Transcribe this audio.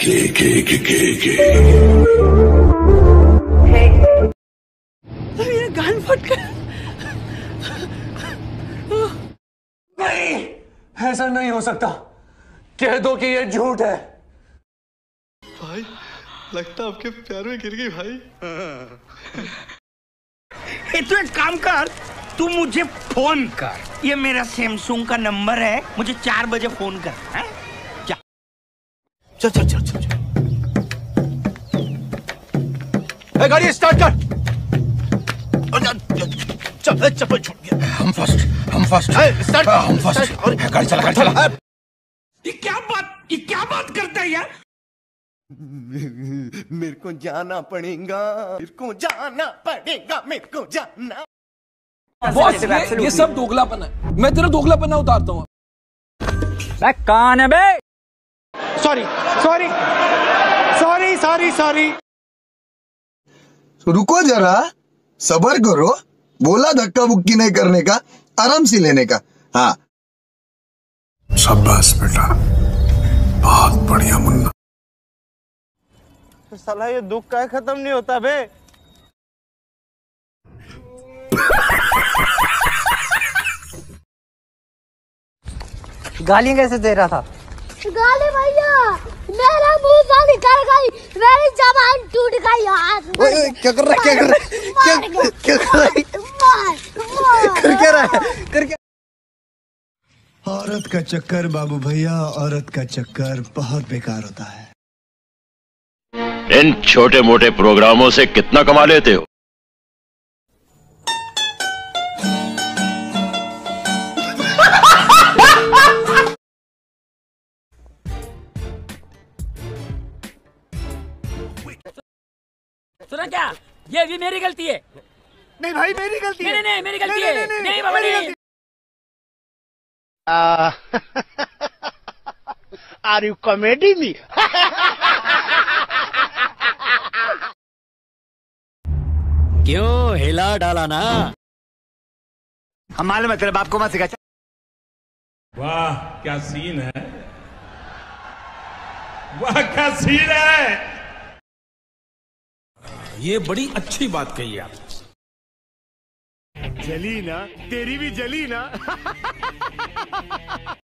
के मेरा कान फट गया। नहीं, ऐसा नहीं हो सकता। कह दो कि ये झूठ है। भाई लगता आपके प्यार में गिर गई भाई। तू एक काम कर, तू मुझे फोन कर। ये मेरा सैमसंग का नंबर है, मुझे 4 बजे फोन कर। है? चल चल चल चल चल। गाड़ी स्टार्ट कर। चप्पल छूट गया। हम फर्स्ट हम फर्स्ट गाड़ी चला गाड़ी चला। ये क्या बात करता है यार। मेरे को जाना पड़ेगा, मेरे को जाना पड़ेगा, मेरे को जाना। बॉस ये सब दोगलापन है। मैं तेरा दोगलापन ना उतारता हूँ। कौन है बे? Sorry sorry sorry sorry sorry. रुको जरा, सबर करो। बोला धक्का बुक्की नहीं करने का, आराम से लेने का। हाँ शाबाश बेटा, बहुत बढ़िया मुन्ना। साला ये दुख का खत्म नहीं होता बे। गालियां कैसे दे रहा था? गाली भैया, मेरा मुंह से निकल गई, मेरी जबान टूट गई यार। क्या कर रहा है, क्या कर रहा है, क्या कर रहा है, कर क्या रहा है, कर क्या। औरत का चक्कर बाबू भैया, औरत का चक्कर बहुत बेकार होता है। इन छोटे मोटे प्रोग्रामों से कितना कमा लेते हो? सुना क्या? ये भी मेरी गलती है। नहीं भाई मेरी गलती है। नहीं मेरी गलती है। नहीं बाबा नहीं। Are you comedy me? क्यों हिला डाला ना? हम मालूम है तेरे बाप को मत सिखा। वाह क्या सीन है, वाह क्या सीन है। ये बड़ी अच्छी बात कही आप। जली ना, तेरी भी जली ना।